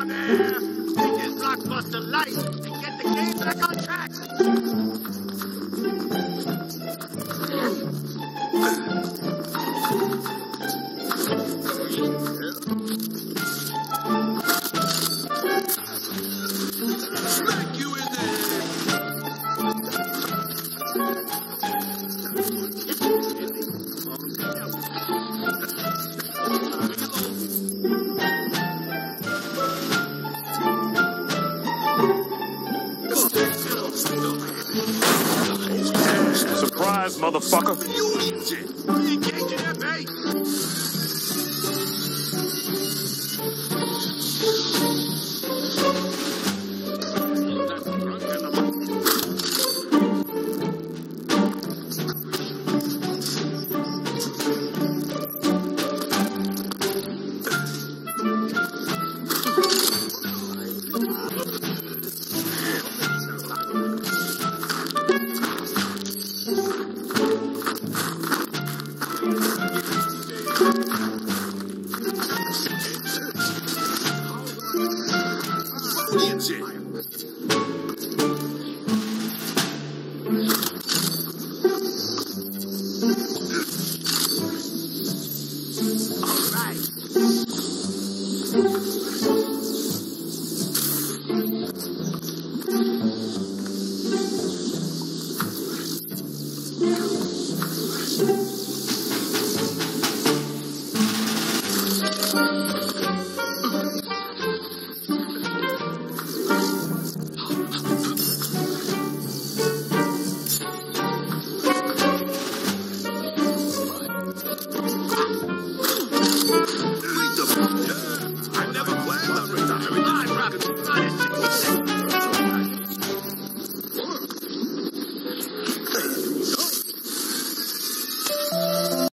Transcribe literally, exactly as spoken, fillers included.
down there. Take this blockbuster light and get the game back on track. Smack you in there. Surprise, motherfucker. You eat it. You engaging that bait? All right.